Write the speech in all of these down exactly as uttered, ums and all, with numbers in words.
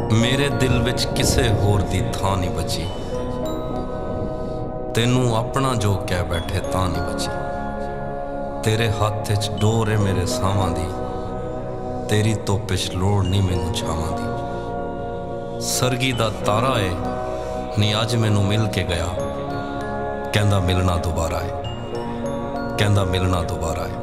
मेरे दिल विच किसे होर दी थां नहीं बची। तेनू अपना जो कह बैठे तां नहीं बची। तेरे हाथ च डोर है मेरे सावां दी, तेरी धुप च लोड़ नहीं मैनू छावां दी। सरगी दा तारा है नी अज मैनू मिल के गया, कहंदा मिलना दोबारा है, कहंदा मिलना दोबारा है।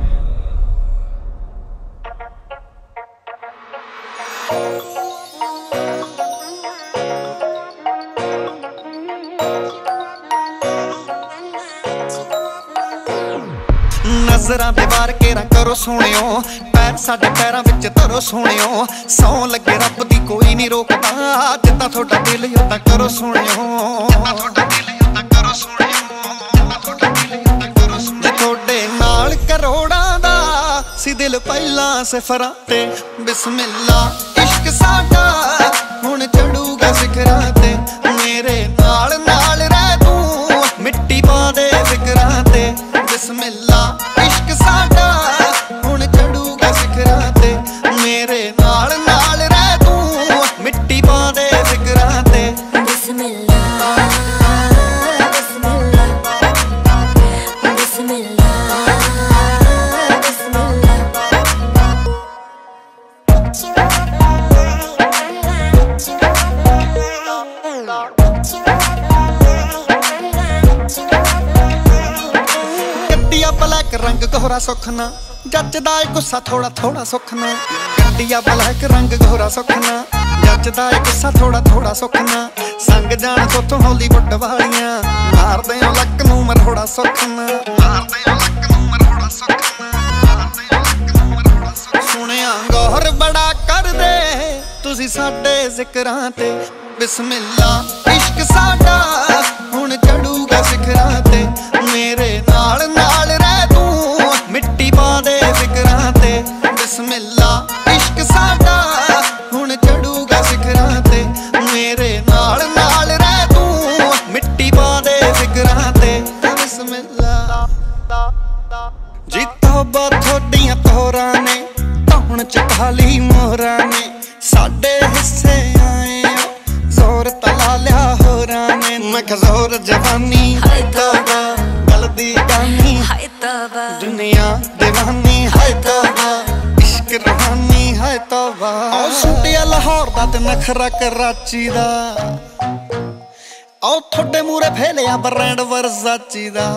नजरां दे वार केरा करो सोहणियो, पैर साडे पैरां विच धरो सोहणियो। सौ लगे रब दी कोई नहीं रोकदा, जिद्दां थोड़ा दिल उदां करो सोहणियो। जे थोड़े नाल करोड़ां दा सी दिल पहलां सिफरां ते, बिस्मिल्ला इश्क साडा हुण चढ़ूगा सिखरां ते। मेरे नाल नाल रह तूं मिट्टी पा दे फिकरां ते, बिस्मिल्ला इश्क साडा हुण चढ़ूगा सिखरां ते। मेरे नाल नाल रह तूं मिट्टी पा दे फिकरां ते, बिस्मिल्ला बिस्मिल्ला बिस्मिल्ला बिस्मिल्ला। ब्लैक रंग गोरा सुखना जचदा है, गुस्सा थोड़ा थोड़ा सुखना। गड्डिया ब्लैक रंग गोरा सुखना जचदा है, गुस्सा थोड़ा थोड़ा सुखना। संग जान तोथों हॉलीवुड वालियां मारदे हो लक नूं मरोड़ा सुखना। सुनिया गौर बड़ा कर दे तुसी साडे जिकरां ते, बिस्मिल्ला इश्क साडा हुण चढ़ूगा सिखरां ते। मेरे नाल नाल रह तूं मिट्टी पा दे फिकरां ते, बिस्मिल्ला इश्क साडा हुण चढ़ूगा सिखरां ते। मेरे नाल नाल रह तूं मिट्टी पा दे फिकरां ते, बिस्मिल्ला। जी तौबा थोड़ियां तोरां ने धौण च काली मोहरां ने, साडे हिस्से आए जोर तला लिया होरां ने। मैं जोर जवानी हाय तौबा गलदी गानी हाय तौबा, दुनिया दीवानी हाय तौबा, इश्क रूहानी हाय तौबा। ओ सुटिया लाहौर दा ते नखरा कराची दा, ओ थोड़े मूरे फैलिया ब्रांड वर्साची दा।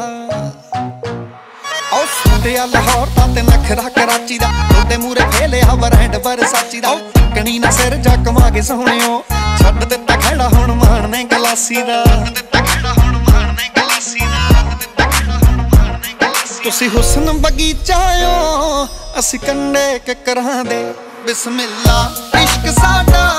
ओ सुटिया लाहौर दा ते नखरा कराची दा, थोड़े मूरे फैलिया ब्रांड वर्साची दा। कणी ना सिर जा कमा के सोहणियो, छड्ड दित्ता खड़ा हुण मारने गलासी दा। तुसी हुस्न बगीचायो असी कंडे किकरां दे, बिस्मिल्ला इश्क साडा